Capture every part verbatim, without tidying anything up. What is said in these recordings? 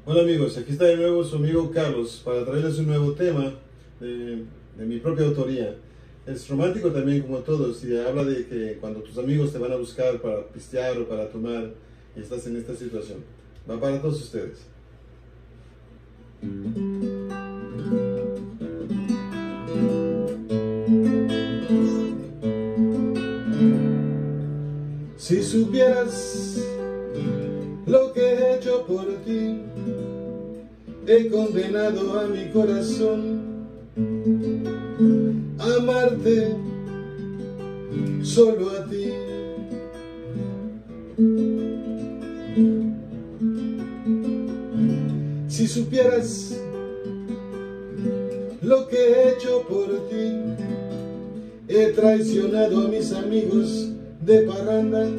Hola amigos, aquí está de nuevo su amigo Carlos para traerles un nuevo tema de, de mi propia autoría. Es romántico también como todos y habla de que cuando tus amigos te van a buscar para pistear o para tomar y estás en esta situación. Va para todos ustedes. Si supieras lo que he hecho por ti, he condenado a mi corazón a amarte solo a ti. Si supieras lo que he hecho por ti, he traicionado a mis amigos de parranda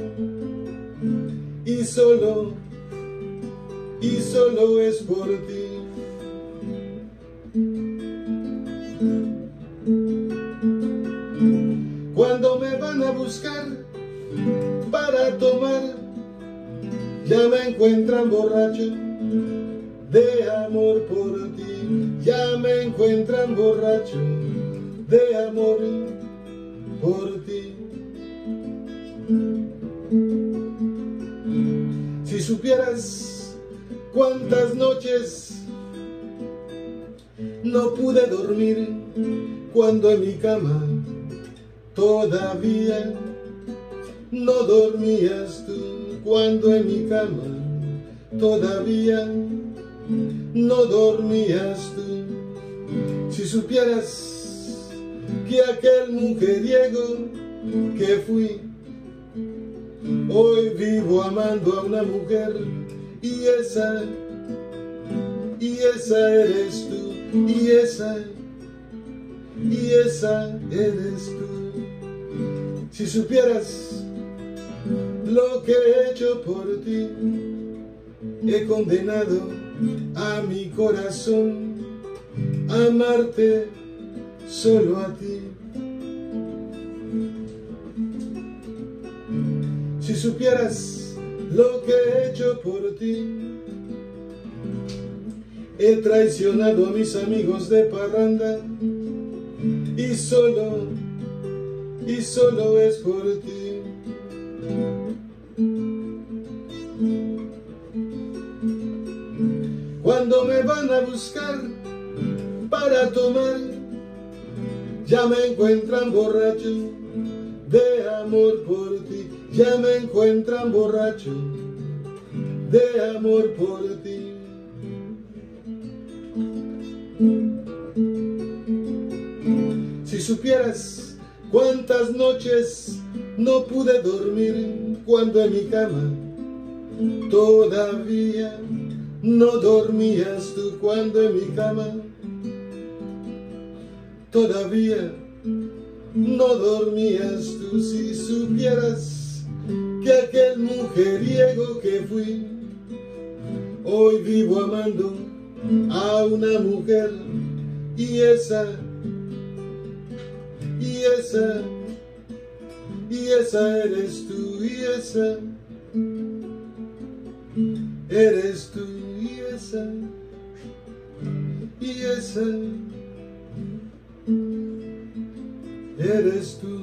y solo, y solo es por ti. Cuando me van a buscar para tomar, ya me encuentran borracho de amor por ti. Ya me encuentran borracho de amor por ti. Si supieras cuántas noches no pude dormir cuando en mi cama todavía no dormías tú, cuando en mi cama todavía no dormías tú. Si supieras que aquel mujeriego que fui, hoy vivo amando a una mujer, y esa, y esa eres tú, y esa, y esa eres tú. Si supieras lo que he hecho por ti, he condenado a mi corazón a amarte solo a ti. Si supieras lo que he hecho por ti, he traicionado a mis amigos de parranda y solo, y solo es por ti. Cuando me van a buscar para tomar, ya me encuentran borracho de amor por ti. Ya me encuentran borracho de amor por ti. Si supieras cuántas noches no pude dormir cuando en mi cama todavía no dormías tú, cuando en mi cama todavía no dormías tú. Si supieras que aquel mujeriego que fui, hoy vivo amando a una mujer, y esa, y esa, y esa eres tú, y esa eres tú, y esa, y esa eres tú.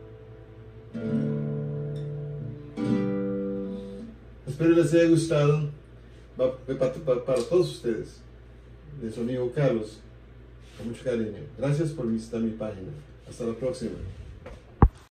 Espero les haya gustado. Va para, para, para todos ustedes, de su amigo Carlos, con mucho cariño. Gracias por visitar mi página. Hasta la próxima.